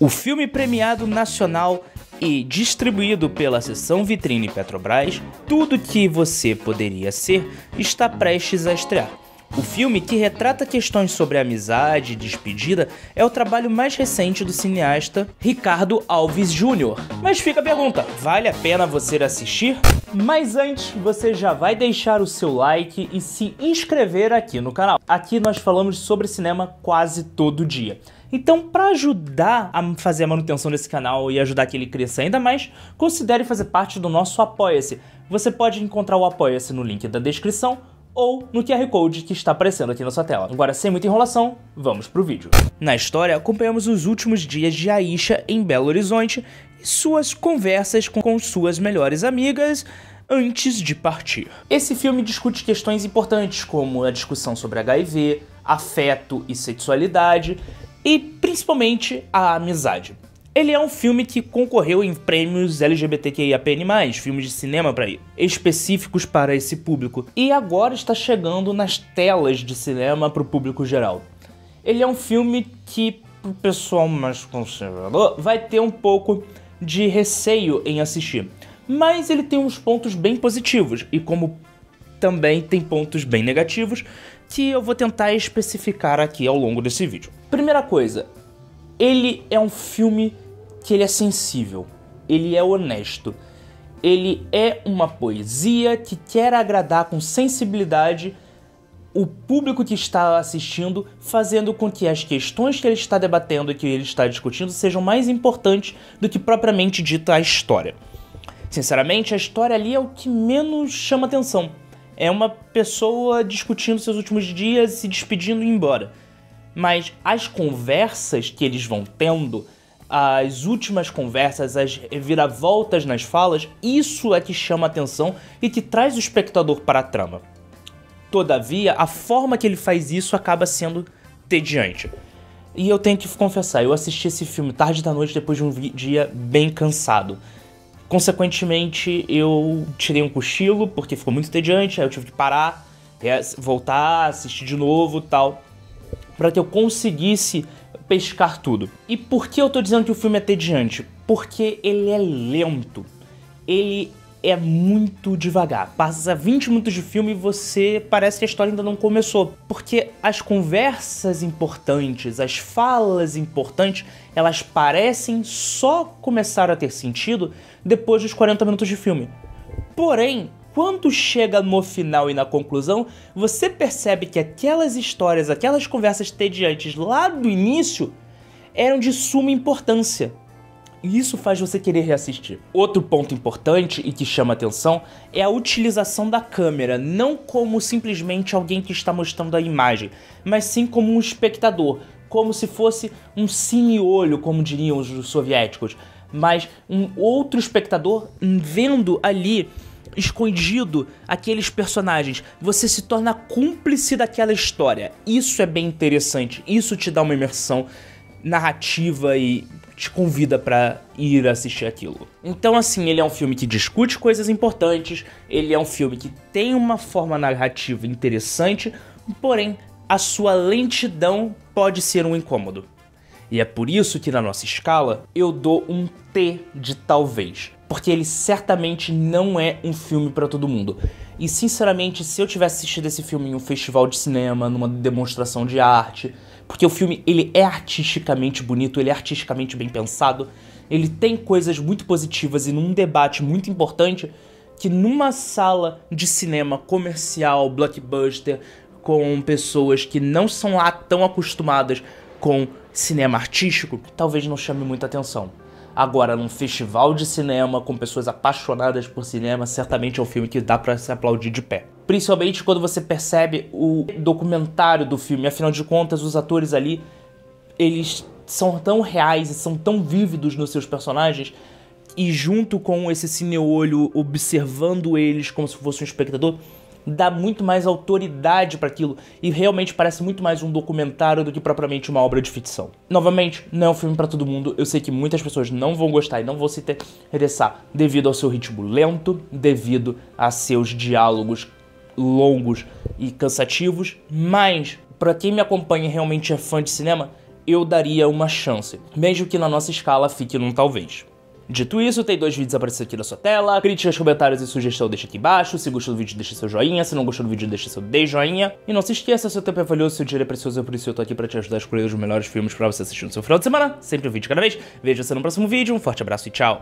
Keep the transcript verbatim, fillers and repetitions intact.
O filme premiado nacional e distribuído pela seção Vitrine Petrobras, Tudo que Você Poderia Ser, está prestes a estrear. O filme, que retrata questões sobre amizade e despedida, é o trabalho mais recente do cineasta Ricardo Alves Júnior Mas fica a pergunta, vale a pena você assistir? Mas antes, você já vai deixar o seu like e se inscrever aqui no canal. Aqui nós falamos sobre cinema quase todo dia. Então, para ajudar a fazer a manutenção desse canal e ajudar que ele cresça ainda mais, considere fazer parte do nosso Apoia-se. Você pode encontrar o Apoia-se no link da descrição ou no Q R Code que está aparecendo aqui na sua tela. Agora, sem muita enrolação, vamos pro vídeo. Na história, acompanhamos os últimos dias de Aisha em Belo Horizonte e suas conversas com suas melhores amigas antes de partir. Esse filme discute questões importantes como a discussão sobre H I V, afeto e sexualidade, e principalmente a amizade. Ele é um filme que concorreu em prêmios L G B T Q I A P N mais, filmes de cinema para ir, específicos para esse público, e agora está chegando nas telas de cinema para o público geral. Ele é um filme que, para o pessoal mais conservador, vai ter um pouco de receio em assistir, mas ele tem uns pontos bem positivos, e como também tem pontos bem negativos, que eu vou tentar especificar aqui ao longo desse vídeo. Primeira coisa, ele é um filme que ele é sensível, ele é honesto, ele é uma poesia que quer agradar com sensibilidade o público que está assistindo, fazendo com que as questões que ele está debatendo e que ele está discutindo sejam mais importantes do que propriamente dita a história. Sinceramente, a história ali é o que menos chama atenção. É uma pessoa discutindo seus últimos dias, se despedindo e indo embora. Mas as conversas que eles vão tendo, as últimas conversas, as reviravoltas nas falas, isso é que chama atenção e que traz o espectador para a trama. Todavia, a forma que ele faz isso acaba sendo tediante. E eu tenho que confessar, eu assisti esse filme tarde da noite depois de um dia bem cansado. Consequentemente, eu tirei um cochilo porque ficou muito entediante, aí eu tive que parar, voltar, assistir de novo e tal, para que eu conseguisse pescar tudo. E por que eu tô dizendo que o filme é tediante? Porque ele é lento, ele é muito devagar. Passa vinte minutos de filme e você parece que a história ainda não começou. Porque as conversas importantes, as falas importantes, elas parecem só começar a ter sentido depois dos quarenta minutos de filme. Porém, quando chega no final e na conclusão, você percebe que aquelas histórias, aquelas conversas tediantes lá do início eram de suma importância. E isso faz você querer reassistir. Outro ponto importante e que chama atenção é a utilização da câmera, não como simplesmente alguém que está mostrando a imagem, mas sim como um espectador, como se fosse um cine-olho, como diriam os soviéticos, mas um outro espectador vendo ali, escondido, aqueles personagens. Você se torna cúmplice daquela história. Isso é bem interessante, isso te dá uma imersão narrativa e te convida pra ir assistir aquilo. Então, assim, ele é um filme que discute coisas importantes, ele é um filme que tem uma forma narrativa interessante, porém, a sua lentidão pode ser um incômodo. E é por isso que na nossa escala, eu dou um T de talvez. Porque ele certamente não é um filme pra todo mundo. E sinceramente, se eu tivesse assistido esse filme em um festival de cinema, numa demonstração de arte, porque o filme ele é artisticamente bonito, ele é artisticamente bem pensado, ele tem coisas muito positivas e num debate muito importante, que numa sala de cinema comercial, blockbuster, com pessoas que não são lá tão acostumadas com cinema artístico, talvez não chame muita atenção. Agora, num festival de cinema, com pessoas apaixonadas por cinema, certamente é um filme que dá pra se aplaudir de pé. Principalmente quando você percebe o documentário do filme. Afinal de contas, os atores ali, eles são tão reais e são tão vívidos nos seus personagens, e junto com esse cine-olho observando eles como se fosse um espectador, dá muito mais autoridade para aquilo e realmente parece muito mais um documentário do que propriamente uma obra de ficção. Novamente, não é um filme para todo mundo, eu sei que muitas pessoas não vão gostar e não vão se interessar devido ao seu ritmo lento, devido a seus diálogos longos e cansativos, mas para quem me acompanha e realmente é fã de cinema, eu daria uma chance, mesmo que na nossa escala fique num talvez. Dito isso, tem dois vídeos aparecendo aqui na sua tela. Críticas, comentários e sugestão deixa aqui embaixo. Se gostou do vídeo, deixa seu joinha. Se não gostou do vídeo, deixa seu de joinha. E não se esqueça, seu tempo é valioso, seu dinheiro é precioso, por isso eu tô aqui pra te ajudar a escolher os melhores filmes pra você assistir no seu final de semana. Sempre um vídeo cada vez. Vejo você no próximo vídeo. Um forte abraço e tchau.